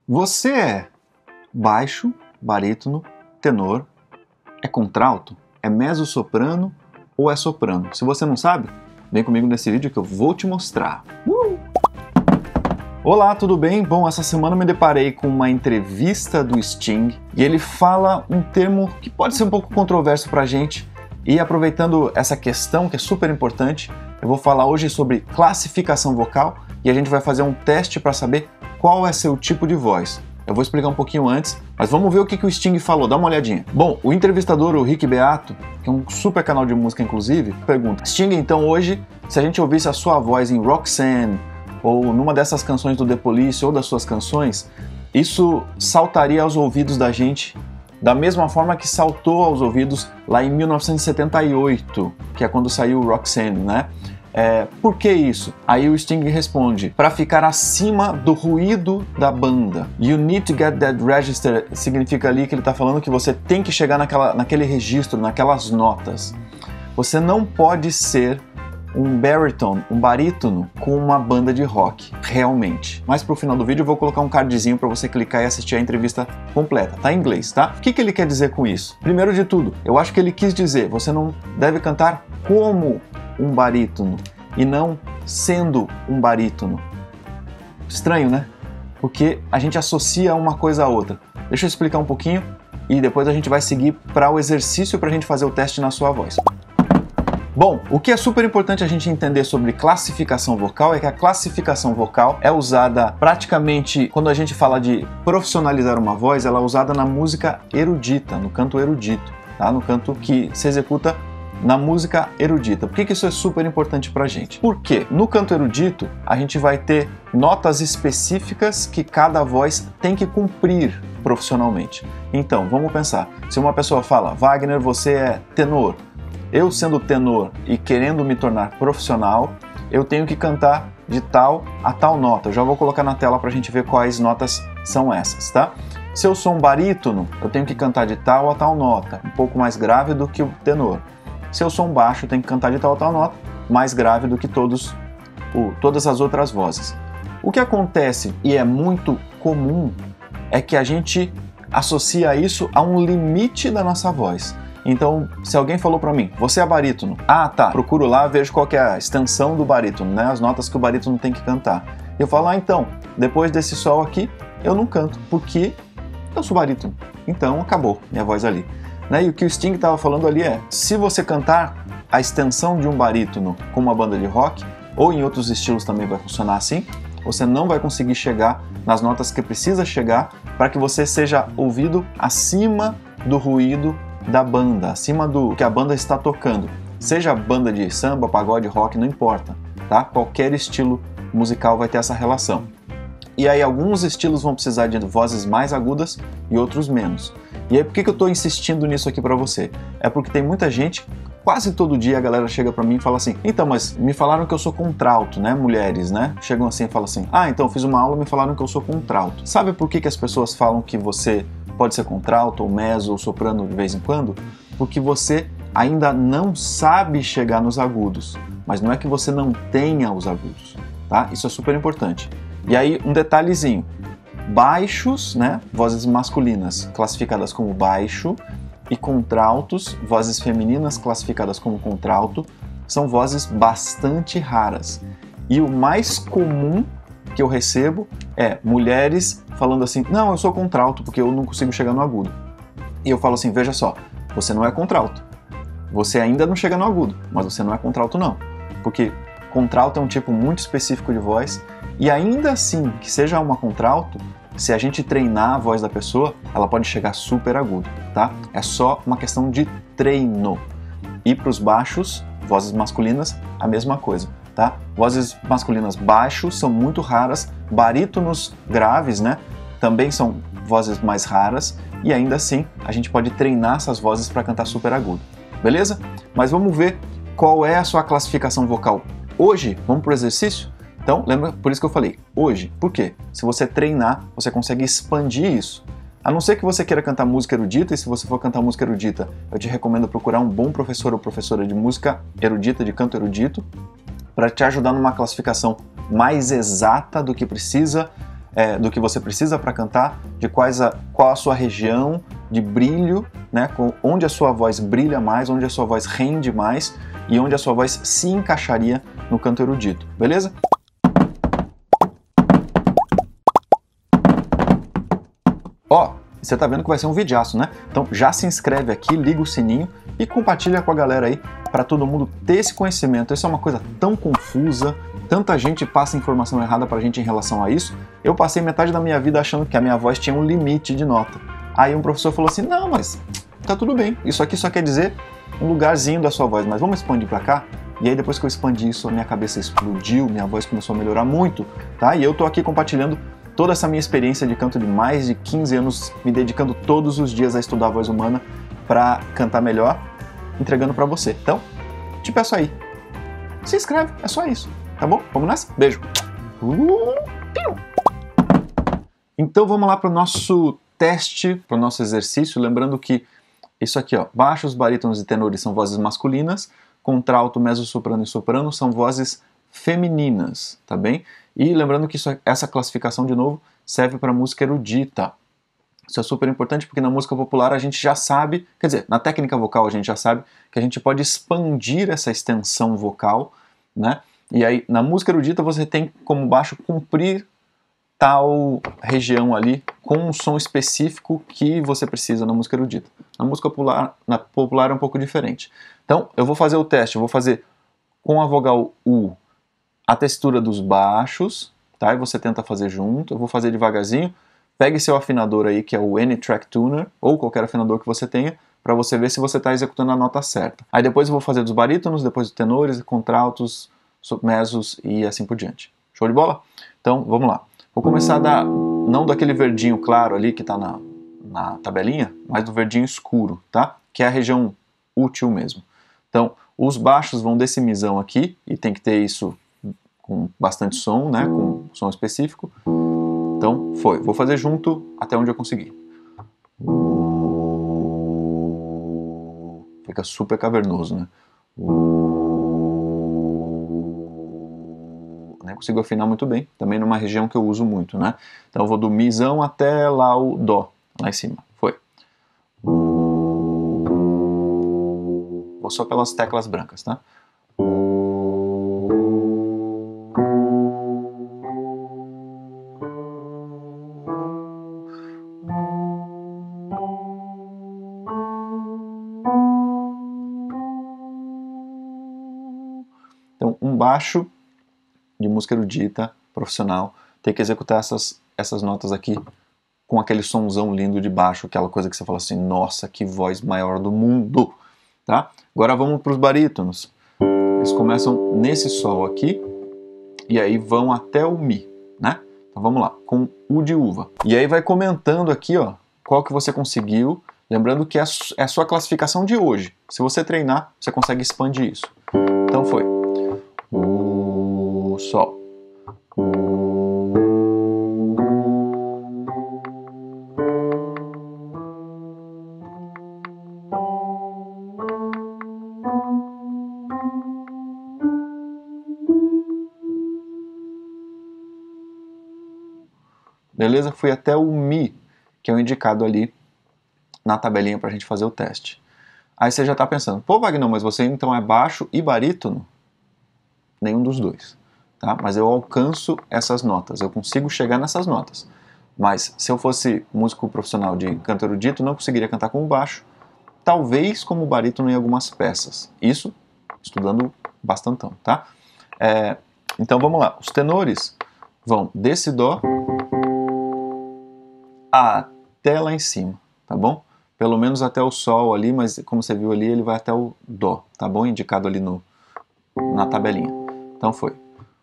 Você é baixo, barítono, tenor, é contralto, é mezzo-soprano ou é soprano? Se você não sabe, vem comigo nesse vídeo que eu vou te mostrar. Olá, tudo bem? Bom, essa semana eu me deparei com uma entrevista do Sting e ele fala um termo que pode ser um pouco controverso pra gente. E aproveitando essa questão que é super importante, eu vou falar hoje sobre classificação vocal e a gente vai fazer um teste para saber qual é seu tipo de voz. Eu vou explicar um pouquinho antes, mas vamos ver o que o Sting falou, dá uma olhadinha. Bom, o entrevistador, o Rick Beato, que é um super canal de música inclusive, pergunta: Sting, então hoje, se a gente ouvisse a sua voz em Roxanne, ou numa dessas canções do The Police, ou das suas canções, isso saltaria aos ouvidos da gente da mesma forma que saltou aos ouvidos lá em 1978, que é quando saiu o Roxanne, né? Por que isso? Aí o Sting responde: para ficar acima do ruído da banda. You need to get that register significa ali que ele está falando que você tem que chegar naquele registro, naquelas notas. Você não pode ser um baritone, um barítono com uma banda de rock, realmente. Mas pro final do vídeo eu vou colocar um cardzinho para você clicar e assistir a entrevista completa, tá em inglês, tá? O que ele quer dizer com isso? Primeiro de tudo, eu acho que ele quis dizer, você não deve cantar como um barítono e não sendo um barítono. Estranho, né? Porque a gente associa uma coisa a outra. Deixa eu explicar um pouquinho e depois a gente vai seguir para o exercício para a gente fazer o teste na sua voz. Bom, o que é super importante a gente entender sobre classificação vocal é que a classificação vocal é usada praticamente, quando a gente fala de profissionalizar uma voz, ela é usada na música erudita, no canto erudito, tá? No canto que se executa na música erudita. Por que isso é super importante pra gente? Porque no canto erudito a gente vai ter notas específicas que cada voz tem que cumprir profissionalmente. Então, vamos pensar, se uma pessoa fala: Wagner, você é tenor. Eu, sendo tenor e querendo me tornar profissional, eu tenho que cantar de tal a tal nota. Eu já vou colocar na tela para a gente ver quais notas são essas, tá? Se eu sou um barítono, eu tenho que cantar de tal a tal nota, um pouco mais grave do que o tenor. Se eu sou um baixo, eu tenho que cantar de tal a tal nota, mais grave do que todas as outras vozes. O que acontece, e é muito comum, é que a gente associa isso a um limite da nossa voz. Então, se alguém falou pra mim: você é barítono. Ah, tá. Procuro lá, vejo qual que é a extensão do barítono, né? As notas que o barítono tem que cantar. Eu falo: ah, então, depois desse sol aqui, eu não canto, porque eu sou barítono. Então, acabou minha voz ali. Né? E o que o Sting estava falando ali é: se você cantar a extensão de um barítono com uma banda de rock, ou em outros estilos também vai funcionar assim, você não vai conseguir chegar nas notas que precisa chegar para que você seja ouvido acima do ruído da banda, acima do que a banda está tocando. Seja banda de samba, pagode, rock, não importa, tá? Qualquer estilo musical vai ter essa relação. E aí alguns estilos vão precisar de vozes mais agudas e outros menos. E aí por que eu estou insistindo nisso aqui para você? É porque tem muita gente, quase todo dia a galera chega para mim e fala assim: então, mas me falaram que eu sou contralto, né? Mulheres, né? Chegam assim e falam assim: ah, então fiz uma aula e me falaram que eu sou contralto. Sabe por que as pessoas falam que você pode ser contralto, ou mezzo, ou soprano de vez em quando? Porque você ainda não sabe chegar nos agudos. Mas não é que você não tenha os agudos, tá? Isso é super importante. E aí, um detalhezinho. Baixos, né? Vozes masculinas classificadas como baixo, e contraltos, vozes femininas classificadas como contralto, são vozes bastante raras. E o mais comum que eu recebo é mulheres falando assim: não, eu sou contralto porque eu não consigo chegar no agudo. E eu falo assim: veja só, você não é contralto. Você ainda não chega no agudo, mas você não é contralto não. Porque contralto é um tipo muito específico de voz e ainda assim que seja uma contralto, se a gente treinar a voz da pessoa, ela pode chegar super agudo, tá? É só uma questão de treino. E para os baixos, vozes masculinas, a mesma coisa. Tá? Vozes masculinas baixos são muito raras, barítonos graves, né? Também são vozes mais raras e ainda assim a gente pode treinar essas vozes para cantar super agudo, beleza? Mas vamos ver qual é a sua classificação vocal hoje. Vamos para o exercício? Então, lembra, por isso que eu falei hoje. Por quê? Se você treinar, você consegue expandir isso. A não ser que você queira cantar música erudita, e se você for cantar música erudita, eu te recomendo procurar um bom professor ou professora de música erudita, de canto erudito, para te ajudar numa classificação mais exata do que precisa do que você precisa para cantar, de qual a sua região de brilho, né, onde a sua voz brilha mais, onde a sua voz rende mais e onde a sua voz se encaixaria no canto erudito, beleza? Ó, você tá vendo que vai ser um videaço, né? Então já se inscreve aqui, liga o sininho e compartilha com a galera aí para todo mundo ter esse conhecimento. Isso é uma coisa tão confusa, tanta gente passa informação errada pra gente em relação a isso. Eu passei metade da minha vida achando que a minha voz tinha um limite de nota. Aí um professor falou assim, não, mas tá tudo bem, isso aqui só quer dizer um lugarzinho da sua voz, mas vamos expandir pra cá? E aí depois que eu expandi isso, a minha cabeça explodiu, minha voz começou a melhorar muito, tá? E eu tô aqui compartilhando toda essa minha experiência de canto de mais de 15 anos, me dedicando todos os dias a estudar a voz humana para cantar melhor, entregando para você. Então, te peço aí, se inscreve, é só isso, tá bom? Vamos nessa? Beijo! Então vamos lá para o nosso teste, para o nosso exercício, lembrando que isso aqui, ó, baixos, barítonos e tenores são vozes masculinas, contralto, mezzo-soprano e soprano são vozes femininas, tá bem? E lembrando que essa classificação, de novo, serve para música erudita. Isso é super importante porque na música popular a gente já sabe, quer dizer, na técnica vocal a gente já sabe que a gente pode expandir essa extensão vocal, né? E aí na música erudita você tem como baixo cumprir tal região ali com um som específico que você precisa na música erudita. Na música popular é um pouco diferente. Então eu vou fazer o teste, eu vou fazer com a vogal U a textura dos baixos, tá? E você tenta fazer junto, eu vou fazer devagarzinho. Pegue seu afinador aí, que é o N-Track Tuner, ou qualquer afinador que você tenha, para você ver se você está executando a nota certa. Aí depois eu vou fazer dos barítonos, depois dos tenores, contraltos, mezzos e assim por diante. Show de bola? Então, vamos lá. Vou começar não daquele verdinho claro ali que está na tabelinha, mas do verdinho escuro, tá? Que é a região útil mesmo. Então, os baixos vão desse misão aqui, e tem que ter isso com bastante som, né? Com som específico. Então, vou fazer junto até onde eu conseguir. Fica super cavernoso, né? Nem consigo afinar muito bem, também numa região que eu uso muito, né? Então eu vou do misão até lá o dó, lá em cima. Foi. Vou só pelas teclas brancas, tá? Então, um baixo de música erudita, profissional, tem que executar essas notas aqui com aquele sonzão lindo de baixo, aquela coisa que você fala assim, nossa, que voz maior do mundo, tá? Agora vamos para os barítonos. Eles começam nesse sol aqui e aí vão até o mi, né? Então vamos lá, com U de uva. E aí vai comentando aqui, ó, qual que você conseguiu, lembrando que é a sua classificação de hoje. Se você treinar, você consegue expandir isso. Então foi U, Sol. Beleza? Fui até o Mi, que é o indicado ali na tabelinha para a gente fazer o teste. Aí você já está pensando, pô Wagner, mas você então é baixo e barítono? Nenhum dos dois, tá? Mas eu alcanço essas notas, eu consigo chegar nessas notas. Mas se eu fosse músico profissional de canto erudito, não conseguiria cantar como baixo, talvez como barítono em algumas peças. Isso estudando bastantão, tá? Então vamos lá, os tenores vão desse dó até lá em cima, tá bom? Pelo menos até o sol ali, mas como você viu ali, ele vai até o dó, tá bom? Indicado ali na tabelinha. Então foi.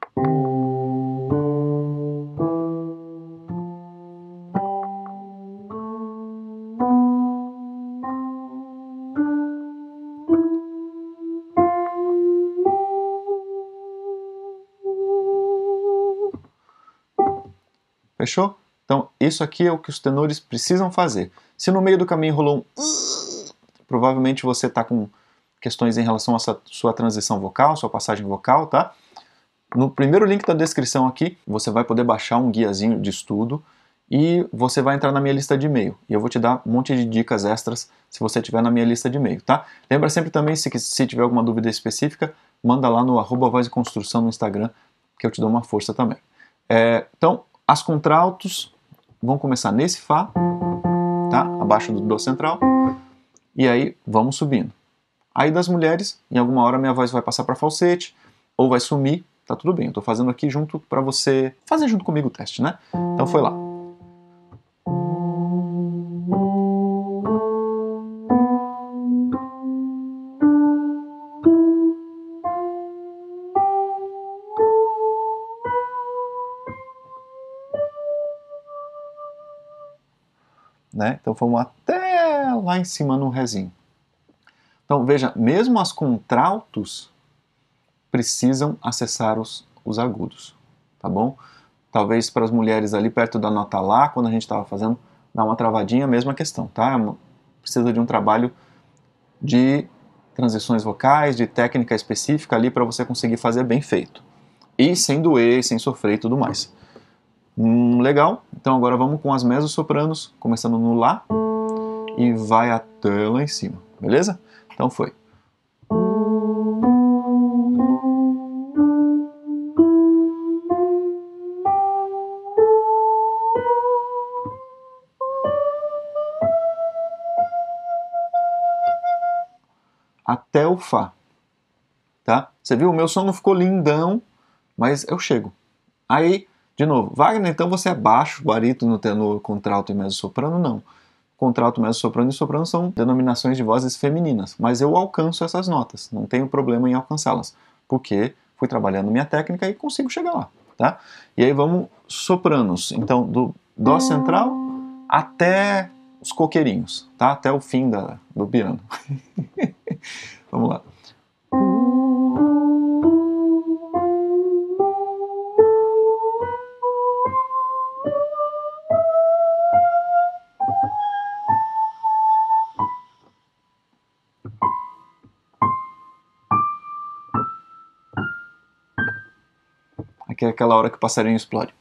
Fechou? Então, isso aqui é o que os tenores precisam fazer. Se no meio do caminho rolou provavelmente você está com questões em relação à sua transição vocal, sua passagem vocal, tá? No primeiro link da descrição aqui, você vai poder baixar um guiazinho de estudo e você vai entrar na minha lista de e-mail. E eu vou te dar um monte de dicas extras se você estiver na minha lista de e-mail, tá? Lembra sempre também, se tiver alguma dúvida específica, manda lá no @vozdeconstrução no Instagram, que eu te dou uma força também. Então, as contraltos vão começar nesse Fá, tá? Abaixo do Dó central, e aí vamos subindo. Aí das mulheres, em alguma hora minha voz vai passar para falsete, ou vai sumir, tá tudo bem, eu tô fazendo aqui junto para você fazer junto comigo o teste, né? Então foi lá. Né? Então fomos até lá em cima no Rézinho. Então veja, mesmo as contraltos precisam acessar os agudos, tá bom? Talvez para as mulheres ali perto da nota Lá, quando a gente estava fazendo, dá uma travadinha, mesma questão, tá? Precisa de um trabalho de transições vocais, de técnica específica ali para você conseguir fazer bem feito. E sem doer, sem sofrer e tudo mais. Legal, então agora vamos com as mezzo-sopranos, começando no Lá e vai até lá em cima, beleza? Então foi. Até o Fá, tá? Você viu, o meu som não ficou lindão, mas eu chego. Aí, de novo, Wagner, então você é baixo, barítono, tenor, contralto e mezzo-soprano? Não. Contralto, mezzo-soprano e soprano são denominações de vozes femininas, mas eu alcanço essas notas, não tenho problema em alcançá-las, porque fui trabalhando minha técnica e consigo chegar lá, tá? E aí vamos sopranos, então do Dó central até os coqueirinhos, tá? Até o fim do piano. Vamos lá. Aqui é aquela hora que o passarinho explode.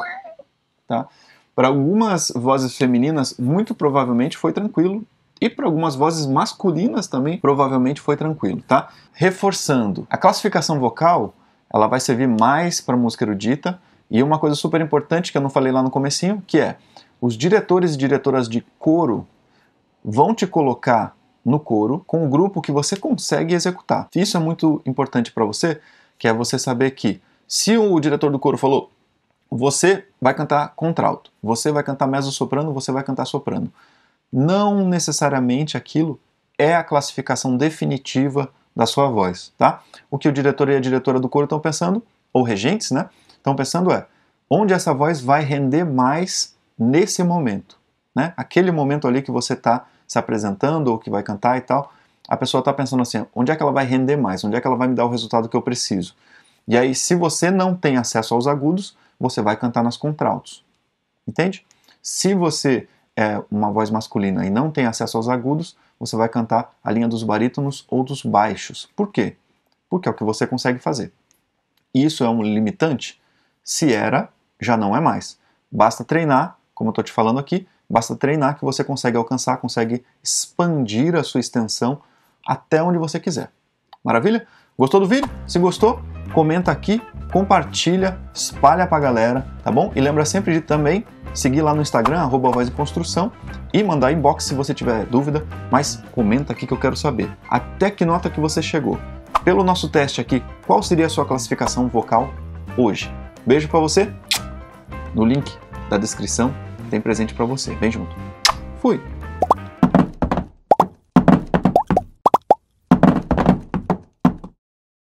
Tá? Para algumas vozes femininas, muito provavelmente foi tranquilo. E para algumas vozes masculinas também, provavelmente foi tranquilo, tá? Reforçando, a classificação vocal, ela vai servir mais para música erudita, e uma coisa super importante que eu não falei lá no comecinho, que é, os diretores e diretoras de coro vão te colocar no coro com o grupo que você consegue executar. Isso é muito importante para você, que é você saber que, se o diretor do coro falou, você vai cantar contralto, você vai cantar mezzo-soprano, você vai cantar soprano. Não necessariamente aquilo é a classificação definitiva da sua voz, tá? O que o diretor e a diretora do coro estão pensando, ou regentes, né? Estão pensando onde essa voz vai render mais nesse momento, né? Aquele momento ali que você está se apresentando ou que vai cantar e tal, a pessoa está pensando assim, onde é que ela vai render mais? Onde é que ela vai me dar o resultado que eu preciso? E aí, se você não tem acesso aos agudos, você vai cantar nas contraltos, entende? Se você é uma voz masculina e não tem acesso aos agudos, você vai cantar a linha dos barítonos ou dos baixos. Por quê? Porque é o que você consegue fazer. Isso é um limitante? Se era, já não é mais. Basta treinar, como eu estou te falando aqui, basta treinar que você consegue alcançar, consegue expandir a sua extensão até onde você quiser. Maravilha? Gostou do vídeo? Se gostou, comenta aqui, compartilha, espalha pra galera, tá bom? E lembra sempre de também seguir lá no Instagram, @vozdeconstrução, e mandar inbox se você tiver dúvida, mas comenta aqui que eu quero saber. Até que nota que você chegou? Pelo nosso teste aqui, qual seria a sua classificação vocal hoje? Beijo pra você, no link da descrição tem presente pra você. Vem junto. Fui!